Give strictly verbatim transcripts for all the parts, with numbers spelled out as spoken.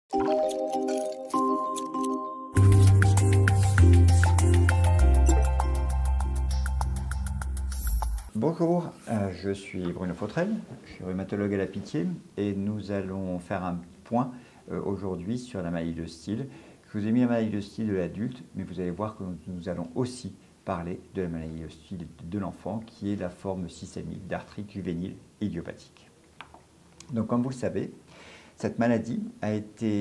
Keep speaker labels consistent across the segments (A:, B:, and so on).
A: Bonjour, euh, je suis Bruno Fautrel, je suis rhumatologue à la Pitié et nous allons faire un point euh, aujourd'hui sur la maladie de Still. Je vous ai mis la maladie de Still de l'adulte, mais vous allez voir que nous allons aussi parler de la maladie de Still de l'enfant, qui est la forme systémique d'arthrite juvénile idiopathique. Donc comme vous le savez, cette maladie a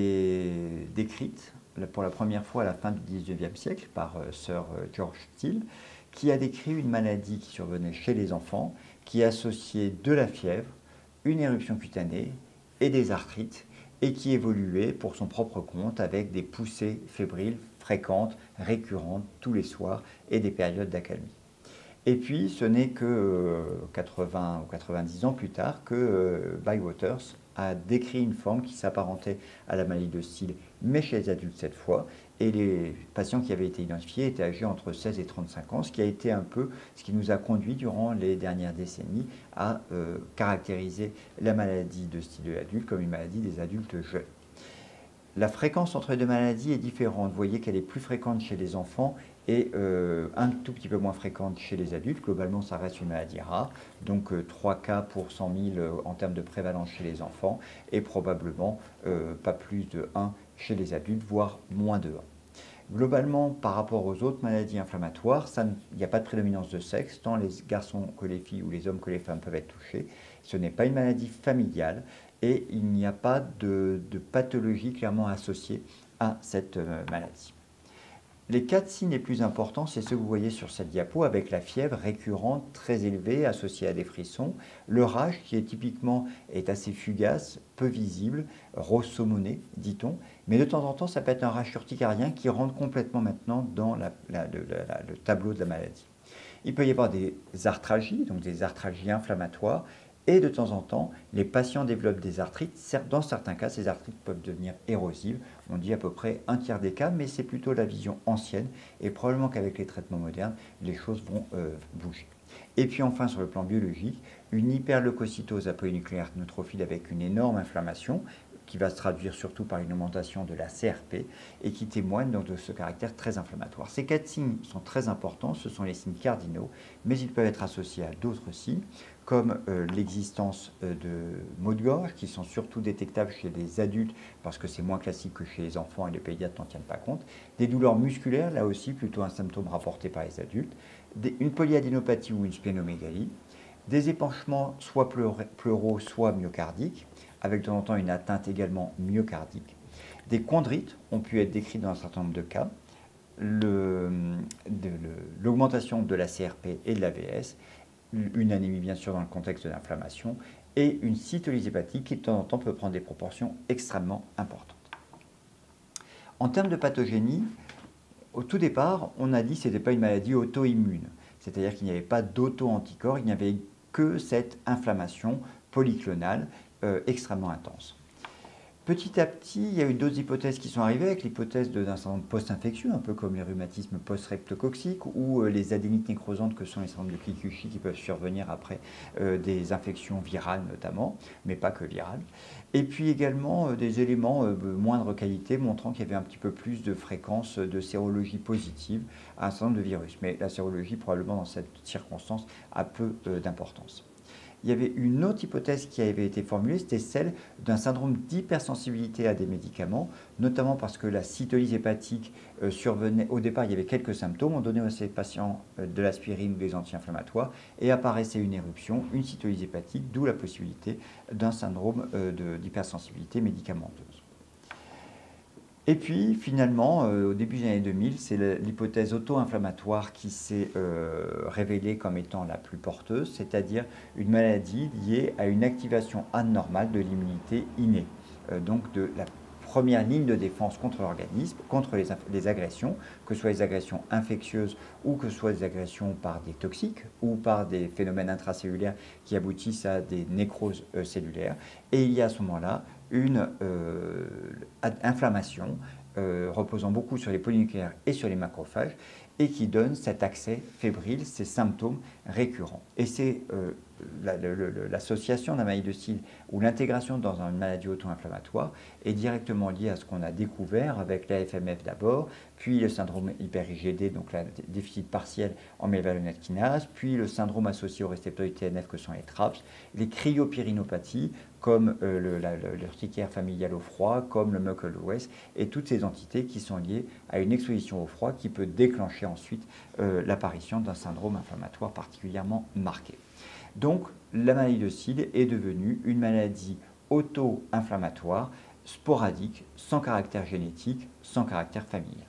A: été décrite pour la première fois à la fin du dix-neuvième siècle par euh, Sir George Still, qui a décrit une maladie qui survenait chez les enfants, qui associait de la fièvre, une éruption cutanée et des arthrites, et qui évoluait pour son propre compte avec des poussées fébriles fréquentes, récurrentes, tous les soirs, et des périodes d'accalmie. Et puis, ce n'est que euh, quatre-vingts ou quatre-vingt-dix ans plus tard que euh, Bywaters a décrit une forme qui s'apparentait à la maladie de Still, mais chez les adultes cette fois. Et les patients qui avaient été identifiés étaient âgés entre seize et trente-cinq ans, ce qui a été un peu ce qui nous a conduit durant les dernières décennies à euh, caractériser la maladie de Still de l'adulte comme une maladie des adultes jeunes. La fréquence entre les deux maladies est différente. Vous voyez qu'elle est plus fréquente chez les enfants et euh, un tout petit peu moins fréquente chez les adultes. Globalement, ça reste une maladie rare, donc euh, trois cas pour cent mille euh, en termes de prévalence chez les enfants et probablement euh, pas plus de un chez les adultes, voire moins de un. Globalement, par rapport aux autres maladies inflammatoires, il n'y a pas de prédominance de sexe, tant les garçons que les filles ou les hommes que les femmes peuvent être touchés. Ce n'est pas une maladie familiale et il n'y a pas de, de pathologie clairement associée à cette euh, maladie. Les quatre signes les plus importants, c'est ceux que vous voyez sur cette diapo, avec la fièvre récurrente très élevée associée à des frissons, le rage qui est typiquement est assez fugace, peu visible, rossomoné, dit-on, mais de temps en temps, ça peut être un rage urticardien qui rentre complètement maintenant dans la, la, le, la, le tableau de la maladie. Il peut y avoir des arthralgies, donc des arthralgies inflammatoires, et de temps en temps, les patients développent des arthrites. Dans certains cas, ces arthrites peuvent devenir érosives. On dit à peu près un tiers des cas, mais c'est plutôt la vision ancienne. Et probablement qu'avec les traitements modernes, les choses vont euh, bouger. Et puis enfin, sur le plan biologique, une hyperleucocytose aponucléaire neutrophile avec une énorme inflammation, qui va se traduire surtout par une augmentation de la C R P et qui témoigne donc de ce caractère très inflammatoire. Ces quatre signes sont très importants, ce sont les signes cardinaux, mais ils peuvent être associés à d'autres signes, comme euh, l'existence euh, de maux de gorge, qui sont surtout détectables chez les adultes, parce que c'est moins classique que chez les enfants et les pédiatres n'en tiennent pas compte, des douleurs musculaires, là aussi plutôt un symptôme rapporté par les adultes, des, une polyadénopathie ou une splénomégalie, des épanchements soit pleuraux, soit myocardiques, avec de temps en temps une atteinte également myocardique. Des chondrites ont pu être décrits dans un certain nombre de cas, l'augmentation de, de la C R P et de l'A V S, une anémie bien sûr dans le contexte de l'inflammation, et une cytolyse hépatique qui de temps en temps peut prendre des proportions extrêmement importantes. En termes de pathogénie, au tout départ, on a dit que ce n'était pas une maladie auto-immune, c'est-à-dire qu'il n'y avait pas d'auto-anticorps, il n'y avait que cette inflammation polyclonale euh, extrêmement intense. Petit à petit, il y a eu d'autres hypothèses qui sont arrivées, avec l'hypothèse d'un syndrome post-infectieux, un peu comme les rhumatismes post-streptococciques ou euh, les adénites nécrosantes que sont les syndromes de Kikuchi qui peuvent survenir après euh, des infections virales notamment, mais pas que virales. Et puis également euh, des éléments euh, de moindre qualité montrant qu'il y avait un petit peu plus de fréquence de sérologie positive à un certain nombre de virus. Mais la sérologie, probablement dans cette circonstance, a peu euh, d'importance. Il y avait une autre hypothèse qui avait été formulée, c'était celle d'un syndrome d'hypersensibilité à des médicaments, notamment parce que la cytolyse hépatique euh, survenait. Au départ, il y avait quelques symptômes, on donnait à ces patients euh, de l'aspirine ou des anti-inflammatoires, et apparaissait une éruption, une cytolyse hépatique, d'où la possibilité d'un syndrome euh, d'hypersensibilité médicamenteuse. Et puis, finalement, euh, au début des années deux mille, c'est l'hypothèse auto-inflammatoire qui s'est euh, révélée comme étant la plus porteuse, c'est-à-dire une maladie liée à une activation anormale de l'immunité innée, euh, donc de la première ligne de défense contre l'organisme, contre les, les agressions, que ce soit les agressions infectieuses ou que ce soit des agressions par des toxiques ou par des phénomènes intracellulaires qui aboutissent à des nécroses euh, cellulaires. Et il y a à ce moment-là une euh, inflammation euh, reposant beaucoup sur les polynucléaires et sur les macrophages et qui donne cet accès fébrile, ces symptômes récurrents. Et c'est euh, l'association d'un maladie de style ou l'intégration dans une maladie auto-inflammatoire est directement liée à ce qu'on a découvert avec l'A F M F d'abord, puis le syndrome hyper I G D, donc le déficit partiel en mévalonate kinase, puis le syndrome associé au récepteur T N F que sont les TRAPS, les cryopyrinopathies, comme euh, l'urticaire familiale au froid, comme le Muckle O S, et toutes ces entités qui sont liées à une exposition au froid qui peut déclencher ensuite euh, l'apparition d'un syndrome inflammatoire particulièrement marqué. Donc, la maladie de Steel est devenue une maladie auto-inflammatoire, sporadique, sans caractère génétique, sans caractère familial.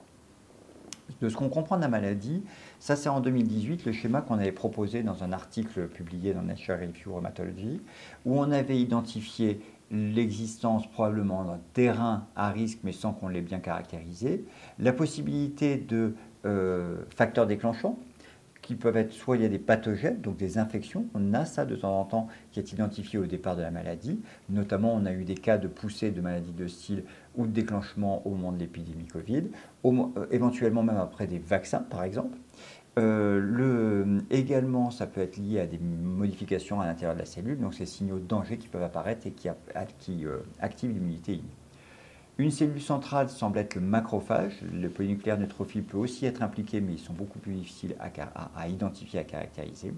A: De ce qu'on comprend de la maladie, ça c'est en deux mille dix-huit le schéma qu'on avait proposé dans un article publié dans Nature Review Rheumatology, où on avait identifié l'existence probablement d'un terrain à risque, mais sans qu'on l'ait bien caractérisé, la possibilité de euh, facteurs déclenchants, qui peuvent être, soit il y a des pathogènes, donc des infections, on a ça de temps en temps qui est identifié au départ de la maladie, notamment on a eu des cas de poussée de maladie de Steel ou de déclenchement au moment de l'épidémie Covid, au, euh, éventuellement même après des vaccins par exemple. Euh, le, également, ça peut être lié à des modifications à l'intérieur de la cellule, donc ces signaux de danger qui peuvent apparaître et qui, qui euh, activent l'immunité innée. Une cellule centrale semble être le macrophage. Le polynucléaire neutrophile peut aussi être impliqué, mais ils sont beaucoup plus difficiles à, à, à identifier, à caractériser.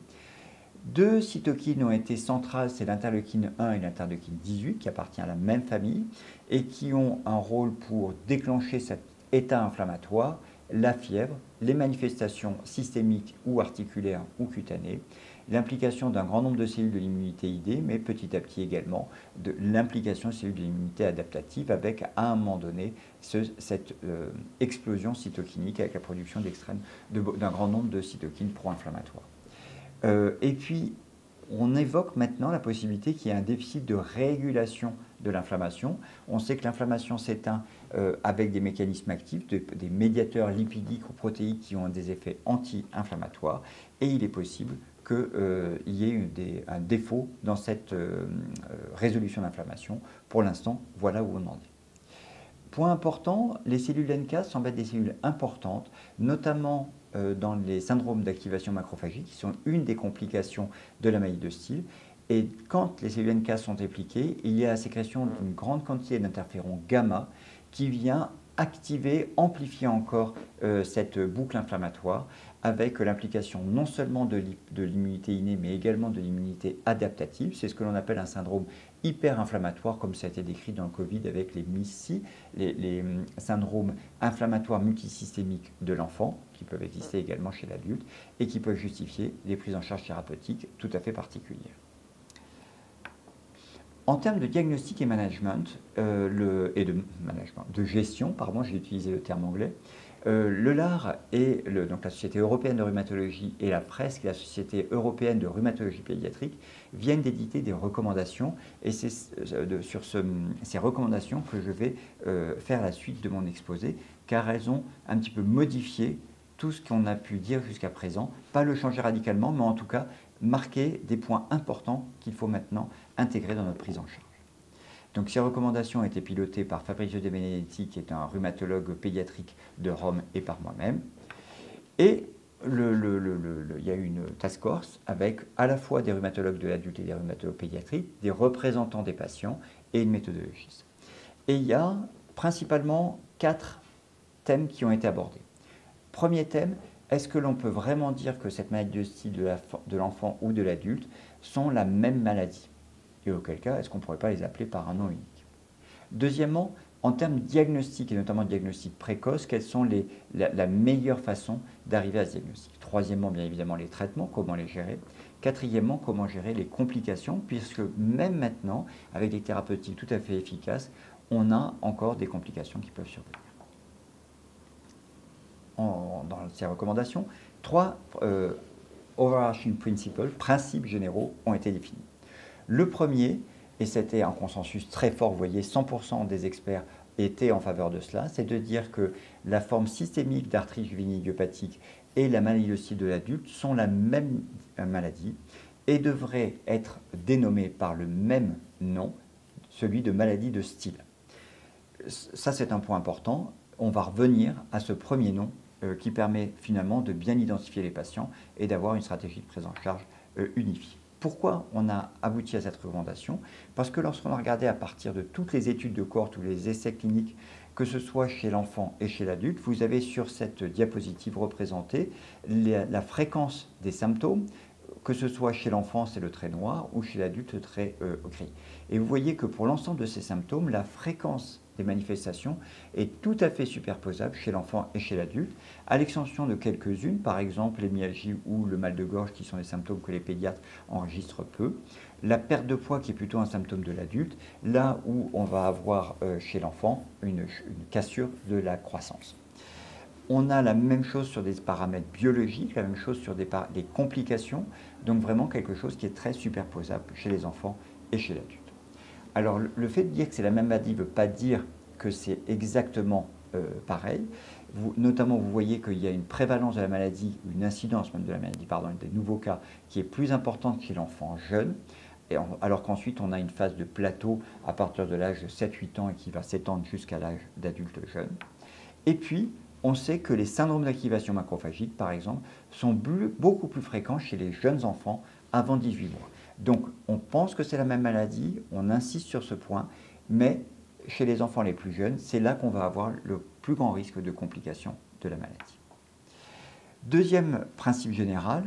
A: Deux cytokines ont été centrales, c'est l'interleukine un et l'interleukine dix-huit, qui appartiennent à la même famille, et qui ont un rôle pour déclencher cet état inflammatoire, la fièvre, les manifestations systémiques ou articulaires ou cutanées, l'implication d'un grand nombre de cellules de l'immunité innée, mais petit à petit également de l'implication de cellules de l'immunité adaptative avec, à un moment donné, ce, cette euh, explosion cytokinique avec la production d'un grand nombre de cytokines pro-inflammatoires. Euh, et puis, on évoque maintenant la possibilité qu'il y ait un déficit de régulation de l'inflammation. On sait que l'inflammation s'éteint euh, avec des mécanismes actifs, de, des médiateurs lipidiques ou protéiques qui ont des effets anti-inflammatoires, et il est possible qu'il euh, y ait des, un défaut dans cette euh, résolution d'inflammation. Pour l'instant, voilà où on en est. Point important, les cellules N K semblent être des cellules importantes, notamment euh, dans les syndromes d'activation macrophagique, qui sont une des complications de la maladie de Steel. Et quand les cellules N K sont impliquées, il y a la sécrétion d'une grande quantité d'interféron gamma qui vient activer, amplifier encore euh, cette boucle inflammatoire avec l'implication non seulement de l'immunité innée, mais également de l'immunité adaptative. C'est ce que l'on appelle un syndrome hyperinflammatoire, comme ça a été décrit dans le Covid avec les M I S I, les, les syndromes inflammatoires multisystémiques de l'enfant, qui peuvent exister également chez l'adulte, et qui peuvent justifier des prises en charge thérapeutiques tout à fait particulières. En termes de diagnostic et management, euh, le, et de, management, de gestion, pardon, j'ai utilisé le terme anglais, euh, le L A R et le, donc la Société européenne de rhumatologie et la P R E S, qui est la Société européenne de rhumatologie pédiatrique, viennent d'éditer des recommandations, et c'est euh, sur ce, ces recommandations que je vais euh, faire la suite de mon exposé, car elles ont un petit peu modifié tout ce qu'on a pu dire jusqu'à présent, pas le changer radicalement, mais en tout cas marquer des points importants qu'il faut maintenant intégrer dans notre prise en charge. Donc ces recommandations ont été pilotées par Fabrizio De Benedetti, qui est un rhumatologue pédiatrique de Rome, et par moi-même. Et le, le, le, le, il y a eu une task force avec à la fois des rhumatologues de l'adulte et des rhumatologues pédiatriques, des représentants des patients et une méthodologiste. Et il y a principalement quatre thèmes qui ont été abordés. Premier thème, est-ce que l'on peut vraiment dire que cette maladie de Steel de l'enfant ou de l'adulte sont la même maladie? Et auquel cas, est-ce qu'on ne pourrait pas les appeler par un nom unique? Deuxièmement, en termes de diagnostic, et notamment de diagnostic précoce, quelles sont les, la, la meilleure façon d'arriver à ce diagnostic? Troisièmement, bien évidemment, les traitements, comment les gérer? Quatrièmement, comment gérer les complications, puisque même maintenant, avec des thérapeutiques tout à fait efficaces, on a encore des complications qui peuvent survenir. En, dans ces recommandations, trois euh, overarching principles, principes généraux, ont été définis. Le premier, et c'était un consensus très fort, vous voyez, cent pour cent des experts étaient en faveur de cela, c'est de dire que la forme systémique d'arthrite juvénile idiopathique et la maladie de Steel de l'adulte sont la même maladie et devraient être dénommées par le même nom, celui de maladie de Steel. Ça, c'est un point important. On va revenir à ce premier nom euh, qui permet finalement de bien identifier les patients et d'avoir une stratégie de prise en charge euh, unifiée. Pourquoi on a abouti à cette recommandation? Parce que lorsqu'on a regardé à partir de toutes les études de cohorte ou les essais cliniques, que ce soit chez l'enfant et chez l'adulte, vous avez sur cette diapositive représenté la, la fréquence des symptômes, que ce soit chez l'enfant, c'est le trait noir, ou chez l'adulte, le trait euh, gris. Et vous voyez que pour l'ensemble de ces symptômes, la fréquence des manifestations est tout à fait superposable chez l'enfant et chez l'adulte, à l'exception de quelques-unes, par exemple les myalgies ou le mal de gorge, qui sont des symptômes que les pédiatres enregistrent peu. La perte de poids, qui est plutôt un symptôme de l'adulte, là où on va avoir euh, chez l'enfant une, une cassure de la croissance. On a la même chose sur des paramètres biologiques, la même chose sur des, des complications, donc vraiment quelque chose qui est très superposable chez les enfants et chez l'adulte. Alors le fait de dire que c'est la même maladie ne veut pas dire que c'est exactement euh, pareil. Vous, notamment, vous voyez qu'il y a une prévalence de la maladie, une incidence même de la maladie, pardon, des nouveaux cas, qui est plus importante chez l'enfant jeune, et en, alors qu'ensuite on a une phase de plateau à partir de l'âge de sept huit ans et qui va s'étendre jusqu'à l'âge d'adulte jeune. Et puis, on sait que les syndromes d'activation macrophagique, par exemple, sont beaucoup plus fréquents chez les jeunes enfants avant dix-huit mois. Donc, on pense que c'est la même maladie, on insiste sur ce point, mais chez les enfants les plus jeunes, c'est là qu'on va avoir le plus grand risque de complications de la maladie. Deuxième principe général,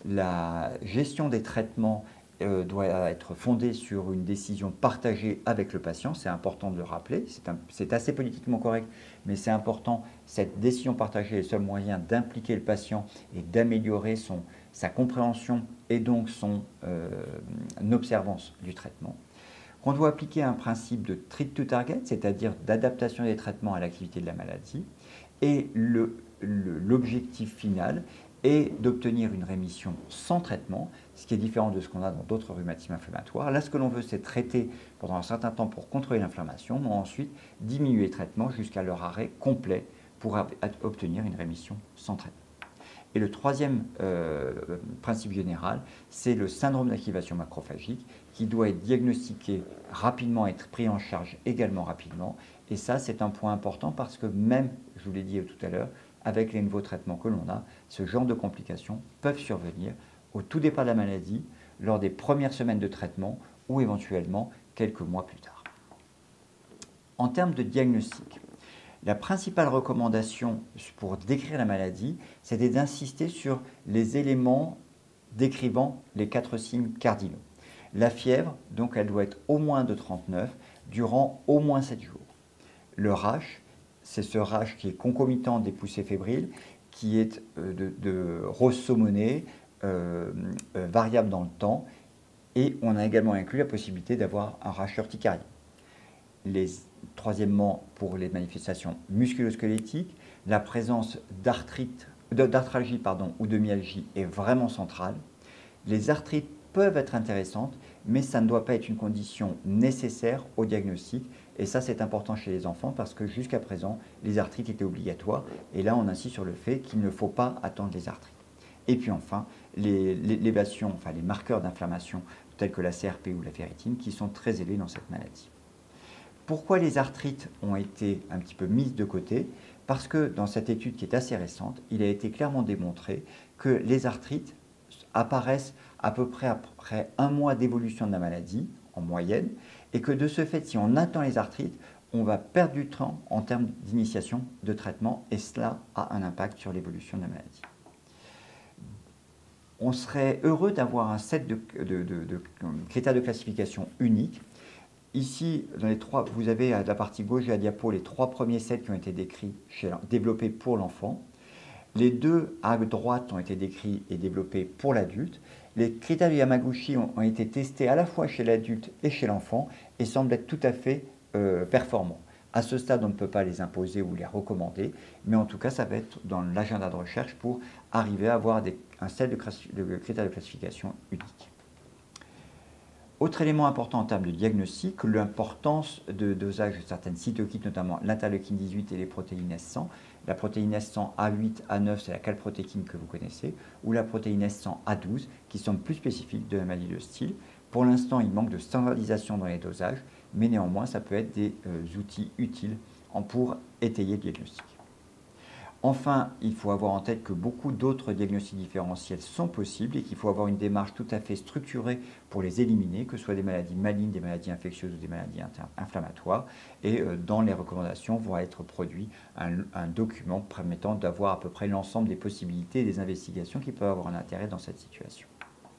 A: la gestion des traitements euh, doit être fondée sur une décision partagée avec le patient. C'est important de le rappeler, c'est assez politiquement correct, mais c'est important. Cette décision partagée est le seul moyen d'impliquer le patient et d'améliorer son sa compréhension et donc son euh, observance du traitement. Qu'on doit appliquer un principe de treat to target, c'est-à-dire d'adaptation des traitements à l'activité de la maladie, et l'objectif final est d'obtenir une rémission sans traitement, ce qui est différent de ce qu'on a dans d'autres rhumatismes inflammatoires. Là, ce que l'on veut, c'est traiter pendant un certain temps pour contrôler l'inflammation, mais ensuite diminuer les traitements jusqu'à leur arrêt complet pour obtenir une rémission sans traitement. Et le troisième euh, principe général, c'est le syndrome d'activation macrophagique qui doit être diagnostiqué rapidement, être pris en charge également rapidement. Et ça, c'est un point important parce que même, je vous l'ai dit tout à l'heure, avec les nouveaux traitements que l'on a, ce genre de complications peuvent survenir au tout départ de la maladie, lors des premières semaines de traitement ou éventuellement quelques mois plus tard. En termes de diagnostic, la principale recommandation pour décrire la maladie, c'était d'insister sur les éléments décrivant les quatre signes cardinaux. La fièvre, donc, elle doit être au moins de trente-neuf durant au moins sept jours. Le rash, c'est ce rash qui est concomitant des poussées fébriles, qui est de, de rose saumonée, euh, euh, variable dans le temps, et on a également inclus la possibilité d'avoir un rash urticarié. Les, troisièmement, pour les manifestations musculo-squelettiques, la présence d'arthrite, d'arthralgie pardon, ou de myalgie est vraiment centrale. Les arthrites peuvent être intéressantes, mais ça ne doit pas être une condition nécessaire au diagnostic. Et ça, c'est important chez les enfants parce que jusqu'à présent, les arthrites étaient obligatoires. Et là, on insiste sur le fait qu'il ne faut pas attendre les arthrites. Et puis enfin, les, les, l'élévation, enfin, les marqueurs d'inflammation tels que la C R P ou la ferritine qui sont très élevés dans cette maladie. Pourquoi les arthrites ont été un petit peu mises de côté? Parce que dans cette étude qui est assez récente, il a été clairement démontré que les arthrites apparaissent à peu près après un mois d'évolution de la maladie, en moyenne, et que de ce fait, si on attend les arthrites, on va perdre du temps en termes d'initiation de traitement, et cela a un impact sur l'évolution de la maladie. On serait heureux d'avoir un set de, de, de, de critères de classification uniques. Ici, dans les trois, vous avez à la partie gauche de la diapo les trois premiers sets qui ont été décrits chez, développés pour l'enfant. Les deux à droite ont été décrits et développés pour l'adulte. Les critères de Yamaguchi ont, ont été testés à la fois chez l'adulte et chez l'enfant et semblent être tout à fait euh, performants. À ce stade, on ne peut pas les imposer ou les recommander, mais en tout cas, ça va être dans l'agenda de recherche pour arriver à avoir des, un set de, de critères de classification unique. Autre élément important en termes de diagnostic, l'importance de dosage de certaines cytokines, notamment l'interleukine dix-huit et les protéines S cent. La protéine S cent A huit, A neuf, c'est la calprotéine que vous connaissez, ou la protéine S cent A douze, qui sont plus spécifiques de la maladie de Still. Pour l'instant, il manque de standardisation dans les dosages, mais néanmoins, ça peut être des euh, outils utiles pour étayer le diagnostic. Enfin, il faut avoir en tête que beaucoup d'autres diagnostics différentiels sont possibles et qu'il faut avoir une démarche tout à fait structurée pour les éliminer, que ce soit des maladies malignes, des maladies infectieuses ou des maladies inflammatoires. Et euh, dans les recommandations va être produit un, un document permettant d'avoir à peu près l'ensemble des possibilités et des investigations qui peuvent avoir un intérêt dans cette situation.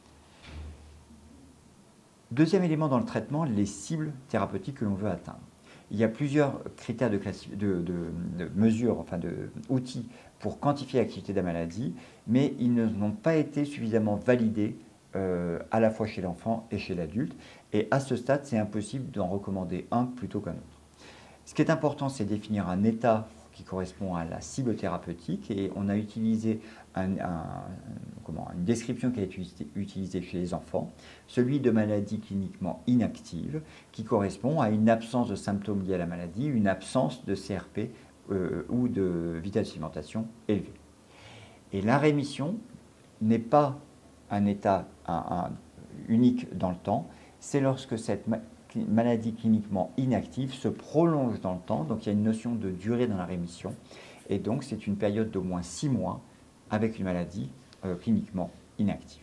A: Deuxième élément dans le traitement, les cibles thérapeutiques que l'on veut atteindre. Il y a plusieurs critères de, de, de, de mesures, enfin d'outils pour quantifier l'activité de la maladie, mais ils n'ont pas été suffisamment validés euh, à la fois chez l'enfant et chez l'adulte. Et à ce stade, c'est impossible d'en recommander un plutôt qu'un autre. Ce qui est important, c'est définir un état qui correspond à la cible thérapeutique et on a utilisé un, un, comment, une description qui a été utilisée chez les enfants, celui de maladie cliniquement inactive qui correspond à une absence de symptômes liés à la maladie, une absence de C R P euh, ou de vitesse d'alimentation élevée. Et la rémission n'est pas un état un, un, unique dans le temps, c'est lorsque cette maladie cliniquement inactive se prolonge dans le temps, donc il y a une notion de durée dans la rémission, et donc c'est une période d'au moins six mois avec une maladie euh, cliniquement inactive.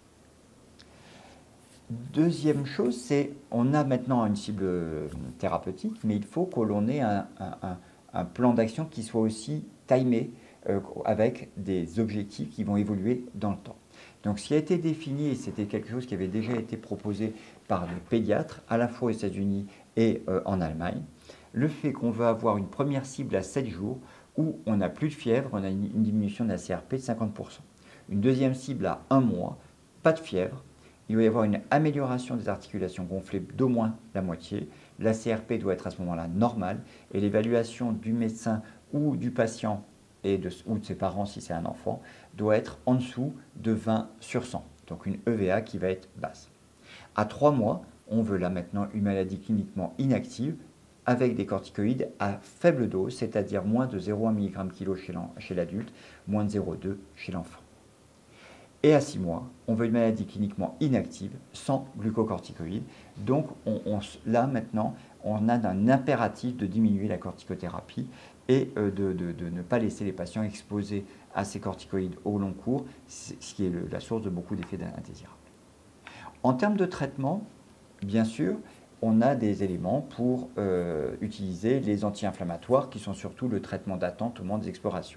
A: Deuxième chose, c'est on a maintenant une cible thérapeutique, mais il faut que l'on ait un, un, un plan d'action qui soit aussi timé euh, avec des objectifs qui vont évoluer dans le temps. Donc ce qui a été défini, et c'était quelque chose qui avait déjà été proposé par les pédiatres, à la fois aux États-Unis et euh, en Allemagne, le fait qu'on veut avoir une première cible à sept jours où on n'a plus de fièvre, on a une, une diminution de la C R P de cinquante pour cent. Une deuxième cible à un mois, pas de fièvre, il va y avoir une amélioration des articulations gonflées d'au moins la moitié, la C R P doit être à ce moment-là normale et l'évaluation du médecin ou du patient et de, ou de ses parents si c'est un enfant, doit être en dessous de vingt sur cent, donc une E V A qui va être basse. À trois mois, on veut là maintenant une maladie cliniquement inactive avec des corticoïdes à faible dose, c'est-à-dire moins de zéro virgule un milligrammes kg chez l'adulte, moins de zéro virgule deux chez l'enfant. Et à six mois, on veut une maladie cliniquement inactive, sans glucocorticoïdes. Donc on, on, là maintenant, on a un impératif de diminuer la corticothérapie et euh, de, de, de ne pas laisser les patients exposés à ces corticoïdes au long cours, ce qui est le, la source de beaucoup d'effets indésirables. En termes de traitement, bien sûr, on a des éléments pour euh, utiliser les anti-inflammatoires qui sont surtout le traitement d'attente au moment des explorations.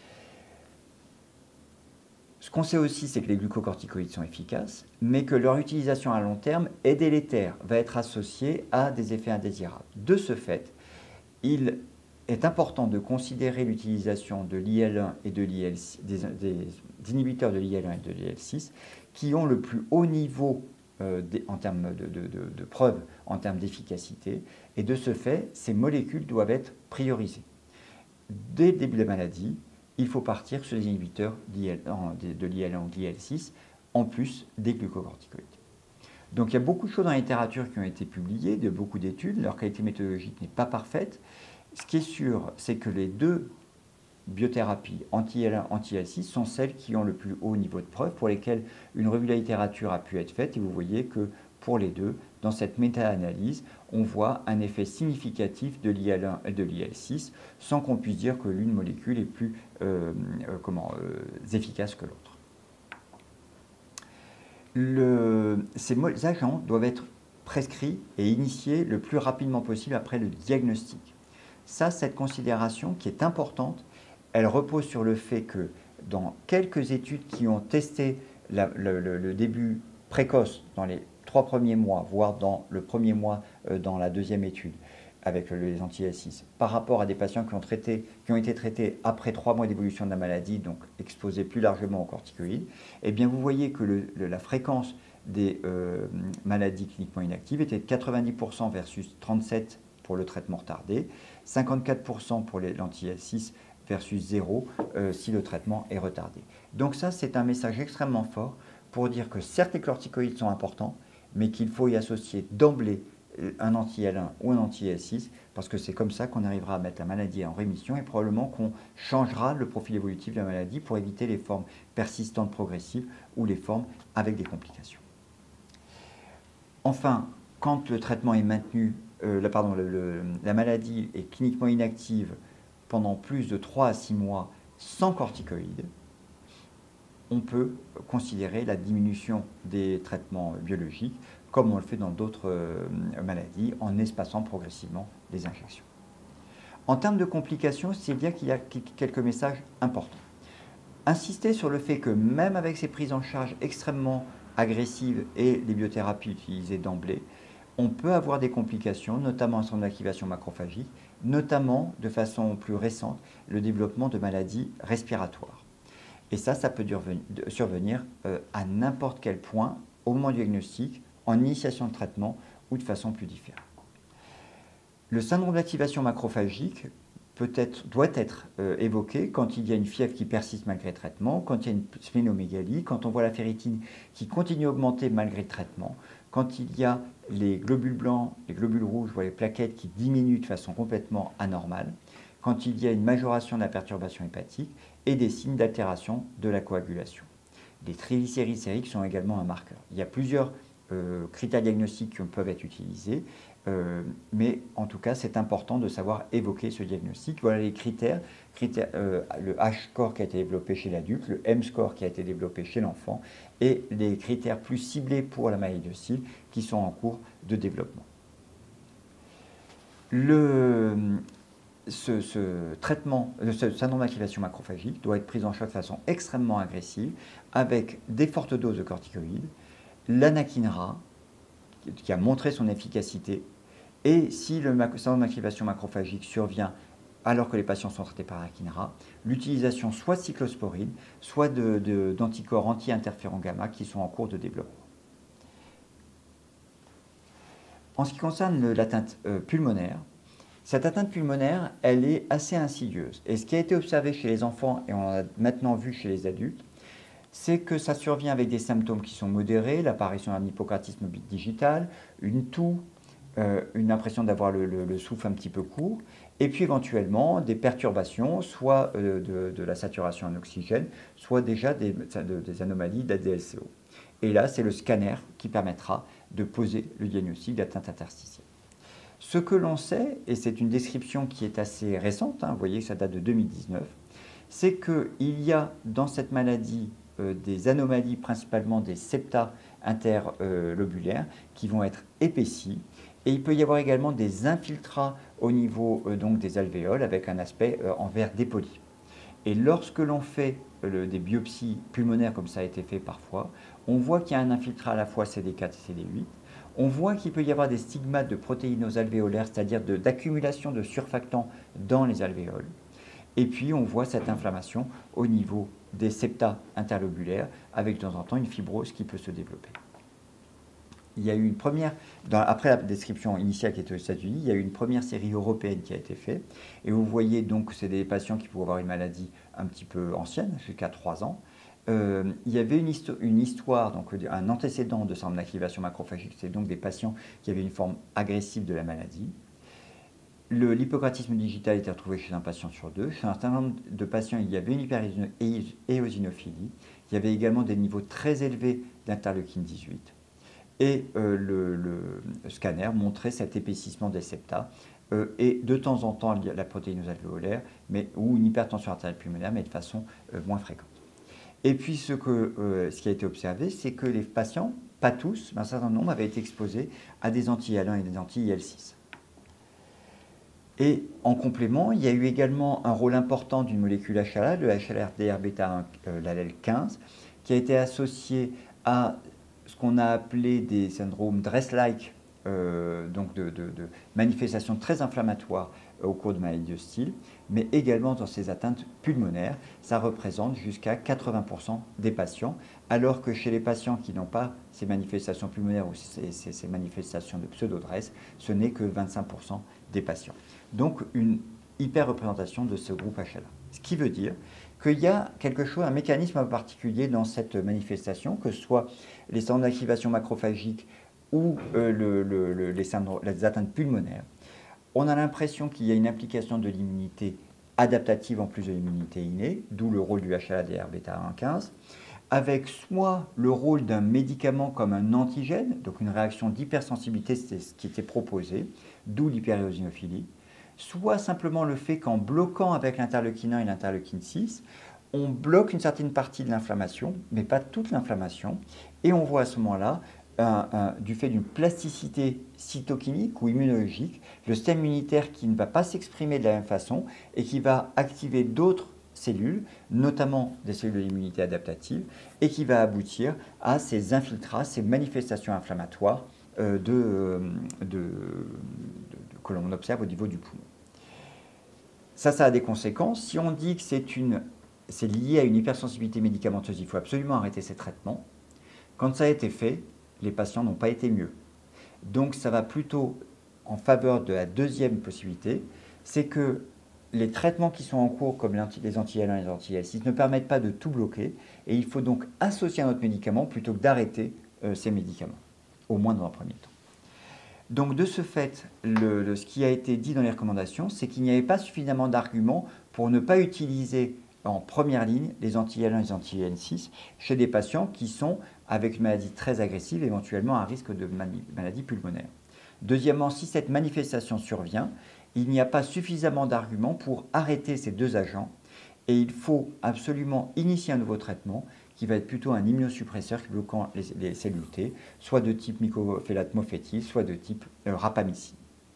A: Ce qu'on sait aussi, c'est que les glucocorticoïdes sont efficaces, mais que leur utilisation à long terme est délétère, va être associée à des effets indésirables. De ce fait, il est important de considérer l'utilisation de l'I L un et de l'I L six, des, des, des inhibiteurs de l'I L un et de l'I L six, qui ont le plus haut niveau euh, de, en termes de, de, de, de preuves, en termes d'efficacité, et de ce fait, ces molécules doivent être priorisées. Dès le début de la maladie, il faut partir sur les inhibiteurs de l'I L un ou de l'I L six, en plus des glucocorticoïdes. Donc il y a beaucoup de choses dans la littérature qui ont été publiées, de beaucoup d'études, leur qualité méthodologique n'est pas parfaite. Ce qui est sûr, c'est que les deux biothérapies anti-I L un, anti-I L six sont celles qui ont le plus haut niveau de preuve, pour lesquelles une revue de la littérature a pu être faite, et vous voyez que pour les deux, dans cette méta-analyse, on voit un effet significatif de l'I L un et de l'I L six, sans qu'on puisse dire que l'une molécule est plus euh, euh, comment, euh, efficace que l'autre. Le, ces agents doivent être prescrits et initiés le plus rapidement possible après le diagnostic. Ça, cette considération qui est importante, elle repose sur le fait que dans quelques études qui ont testé la, le, le, le début précoce dans les trois premiers mois, voire dans le premier mois euh, dans la deuxième étude avec les anti-I L six, par rapport à des patients qui ont, traité, qui ont été traités après trois mois d'évolution de la maladie, donc exposés plus largement aux corticoïdes, eh bien vous voyez que le, le, la fréquence des euh, maladies cliniquement inactives était de quatre-vingt-dix pour cent versus trente-sept pour cent pour le traitement retardé, cinquante-quatre pour cent pour l'anti-I L six versus zéro euh, si le traitement est retardé. Donc ça, c'est un message extrêmement fort pour dire que certes les corticoïdes sont importants, mais qu'il faut y associer d'emblée un anti-I L un ou un anti-I L six, parce que c'est comme ça qu'on arrivera à mettre la maladie en rémission et probablement qu'on changera le profil évolutif de la maladie pour éviter les formes persistantes progressives ou les formes avec des complications. Enfin, quand le traitement est maintenu, euh, la, pardon, le, le, la maladie est cliniquement inactive pendant plus de trois à six mois sans corticoïdes, on peut considérer la diminution des traitements biologiques comme on le fait dans d'autres euh, maladies, en espaçant progressivement les injections. En termes de complications, c'est bien qu'il y a quelques messages importants. Insister sur le fait que même avec ces prises en charge extrêmement agressives et les biothérapies utilisées d'emblée, on peut avoir des complications, notamment en syndrome d'activation macrophagique, notamment de façon plus récente, le développement de maladies respiratoires. Et ça, ça peut survenir euh, à n'importe quel point, au moment du diagnostic, en initiation de traitement ou de façon plus différente. Le syndrome d'activation macrophagique peut être, doit être euh, évoqué quand il y a une fièvre qui persiste malgré le traitement, quand il y a une splénomégalie, quand on voit la ferritine qui continue à augmenter malgré le traitement, quand il y a les globules blancs, les globules rouges, voire les plaquettes qui diminuent de façon complètement anormale, quand il y a une majoration de la perturbation hépatique et des signes d'altération de la coagulation. Les triglycérides sériques sont également un marqueur. Il y a plusieurs euh, critères diagnostiques qui peuvent être utilisés, euh, mais en tout cas, c'est important de savoir évoquer ce diagnostic. Voilà les critères, critères euh, le H-score qui a été développé chez l'adulte, le M-score qui a été développé chez l'enfant, et les critères plus ciblés pour la maladie de Still qui sont en cours de développement. Le, ce, ce traitement, ce syndrome d'activation macrophagique doit être pris en charge de façon extrêmement agressive, avec des fortes doses de corticoïdes, l'anakinra, qui a montré son efficacité, et si le syndrome d'activation macrophagique survient alors que les patients sont traités par anakinra, l'utilisation soit de cyclosporine, soit de, de, d'anticorps anti-interféron gamma qui sont en cours de développement. En ce qui concerne l'atteinte euh, pulmonaire, cette atteinte pulmonaire, elle est assez insidieuse. Et ce qui a été observé chez les enfants, et on l'a maintenant vu chez les adultes, c'est que ça survient avec des symptômes qui sont modérés, l'apparition d'un hypocratisme digital, une toux, euh, une impression d'avoir le, le, le souffle un petit peu court, et puis éventuellement des perturbations, soit euh, de, de la saturation en oxygène, soit déjà des, de, des anomalies d'A D L C O. Et là, c'est le scanner qui permettra de poser le diagnostic d'atteinte interstitielle. Ce que l'on sait, et c'est une description qui est assez récente, hein, vous voyez que ça date de deux mille dix-neuf, c'est qu'il y a dans cette maladie euh, des anomalies, principalement des septa interlobulaires, qui vont être épaissis, et il peut y avoir également des infiltrats au niveau euh, donc des alvéoles avec un aspect euh, en verre dépoli. Et lorsque l'on fait euh, des biopsies pulmonaires, comme ça a été fait parfois, on voit qu'il y a un infiltrat à la fois C D quatre et C D huit. On voit qu'il peut y avoir des stigmates de protéinose alvéolaire, c'est-à-dire d'accumulation de, de surfactants dans les alvéoles. Et puis on voit cette inflammation au niveau des septa interlobulaires, avec de temps en temps une fibrose qui peut se développer. Il y a eu une première, dans, après la description initiale qui était aux États-Unis, il y a eu une première série européenne qui a été faite. Et vous voyez donc que c'est des patients qui pouvaient avoir une maladie un petit peu ancienne, jusqu'à trois ans. Euh, il y avait une, histo une histoire, donc un antécédent de syndrome d'activation macrophagique, c'est donc des patients qui avaient une forme agressive de la maladie. L'hypocratisme digital était retrouvé chez un patient sur deux. Chez un certain nombre de patients, il y avait une hyperéosinophilie. Il y avait également des niveaux très élevés d'interleukine dix-huit. Et euh, le, le scanner montrait cet épaississement des septa euh, et de temps en temps la protéinose alvéolaire, mais, ou une hypertension artérielle pulmonaire, mais de façon euh, moins fréquente. Et puis ce, que, euh, ce qui a été observé, c'est que les patients, pas tous, mais un certain nombre, avaient été exposés à des anti-I L un et des anti-I L six. Et en complément, il y a eu également un rôle important d'une molécule H L A, le H L R D R bêta un, euh, l'allèle quinze, qui a été associé à ce qu'on a appelé des syndromes Dress-like, euh, donc de, de, de manifestations très inflammatoires euh, au cours de maladies de Still, mais également dans ces atteintes pulmonaires. Ça représente jusqu'à quatre-vingts pour cent des patients, alors que chez les patients qui n'ont pas ces manifestations pulmonaires ou ces, ces, ces manifestations de pseudo-Dress, ce n'est que vingt-cinq pour cent des patients. Donc une hyper-représentation de ce groupe H L A. Ce qui veut dire qu'il y a quelque chose, un mécanisme particulier dans cette manifestation, que ce soit les syndromes d'activation macrophagique ou euh, le, le, le, les, syndromes, les atteintes pulmonaires. On a l'impression qu'il y a une implication de l'immunité adaptative en plus de l'immunité innée, d'où le rôle du H L A D R bêta un quinze, avec soit le rôle d'un médicament comme un antigène, donc une réaction d'hypersensibilité, c'est ce qui était proposé, d'où l'hyperéosinophilie, soit simplement le fait qu'en bloquant avec l'interleukine un et l'interleukine six, on bloque une certaine partie de l'inflammation, mais pas toute l'inflammation, et on voit à ce moment-là, un, un, du fait d'une plasticité cytokinique ou immunologique, le système immunitaire qui ne va pas s'exprimer de la même façon et qui va activer d'autres cellules, notamment des cellules de l'immunité adaptative, et qui va aboutir à ces infiltrats, ces manifestations inflammatoires euh, de, euh, de, de, de, que l'on observe au niveau du poumon. Ça, ça a des conséquences. Si on dit que c'est une c'est lié à une hypersensibilité médicamenteuse, il faut absolument arrêter ces traitements. Quand ça a été fait, les patients n'ont pas été mieux. Donc ça va plutôt en faveur de la deuxième possibilité, c'est que les traitements qui sont en cours, comme les anti-L un et les anti-L six, ne permettent pas de tout bloquer, et il faut donc associer un autre médicament plutôt que d'arrêter euh, ces médicaments, au moins dans un premier temps. Donc de ce fait, le, le, ce qui a été dit dans les recommandations, c'est qu'il n'y avait pas suffisamment d'arguments pour ne pas utiliser en première ligne les anti-L un et les anti-L six chez des patients qui sont avec une maladie très agressive, éventuellement un risque de maladie pulmonaire. Deuxièmement, si cette manifestation survient, il n'y a pas suffisamment d'arguments pour arrêter ces deux agents et il faut absolument initier un nouveau traitement qui va être plutôt un immunosuppresseur bloquant les, les cellules T, soit de type mycophénate mofetil, soit de type euh, rapamycine.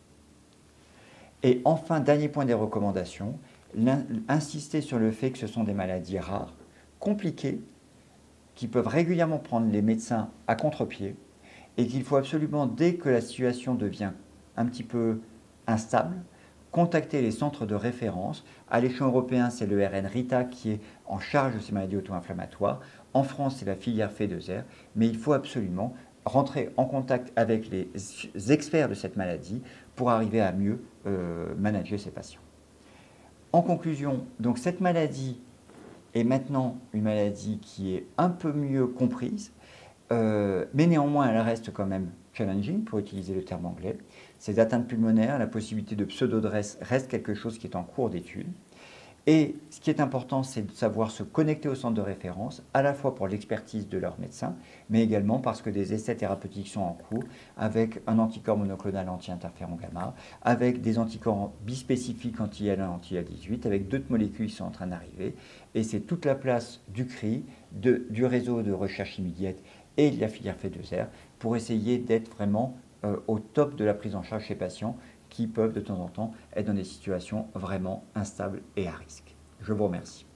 A: Et enfin, dernier point des recommandations, insister sur le fait que ce sont des maladies rares, compliquées, qui peuvent régulièrement prendre les médecins à contre-pied et qu'il faut absolument, dès que la situation devient un petit peu instable, contacter les centres de référence. À l'échelon européen, c'est le R N RITA qui est en charge de ces maladies auto-inflammatoires. En France, c'est la filière F deux R, mais il faut absolument rentrer en contact avec les experts de cette maladie pour arriver à mieux euh, manager ces patients. En conclusion, donc cette maladie est maintenant une maladie qui est un peu mieux comprise, euh, mais néanmoins elle reste quand même challenging, pour utiliser le terme anglais. Ces atteintes pulmonaires, la possibilité de pseudo-dresse reste quelque chose qui est en cours d'étude. Et ce qui est important, c'est de savoir se connecter au centre de référence, à la fois pour l'expertise de leur médecin, mais également parce que des essais thérapeutiques sont en cours avec un anticorps monoclonal anti-interféron gamma, avec des anticorps bispécifiques anti-L un, anti-L dix-huit, avec d'autres molécules qui sont en train d'arriver. Et c'est toute la place du C R I, de, du réseau de recherche immédiate et de la filière F deux R pour essayer d'être vraiment euh, au top de la prise en charge chez patients qui peuvent de temps en temps être dans des situations vraiment instables et à risque. Je vous remercie.